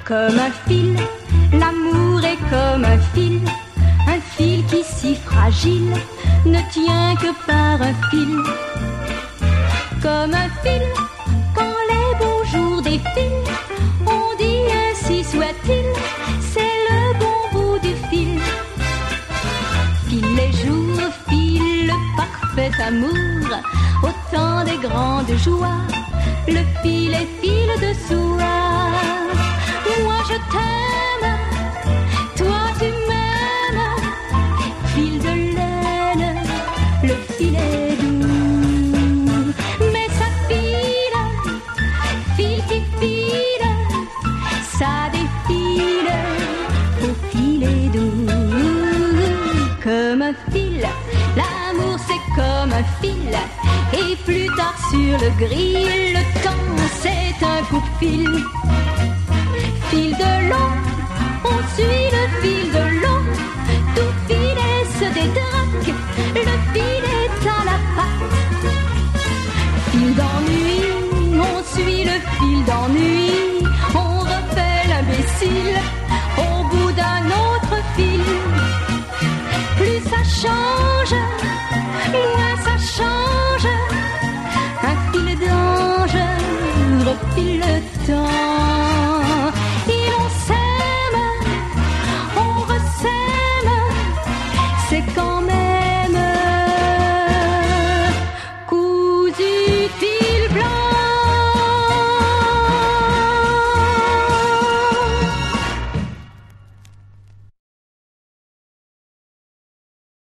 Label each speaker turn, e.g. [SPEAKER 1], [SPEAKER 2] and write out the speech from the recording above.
[SPEAKER 1] Comme un fil, l'amour est comme un fil qui si fragile ne tient que par un fil. Comme un fil, quand les beaux jours défilent, on dit ainsi soit-il, c'est le bon bout du fil. File les jours, file le parfait amour, au temps des grandes joies, le fil est fil de soie. Moi je t'aime, toi tu m'aimes, fil de laine, le fil est doux. Mais ça file, fil qui file, ça défile, au fil est doux. Comme un fil, l'amour c'est comme un fil, et plus tard sur le grill, le temps c'est un coup de fil. Fil de l'eau, on suit le fil de l'eau, tout filet se détraque, le fil est à la patte. Fil d'ennui, on suit le fil d'ennui, on refait l'imbécile au bout d'un autre fil. Plus ça change, moins ça change, un fil d'ange refile le temps.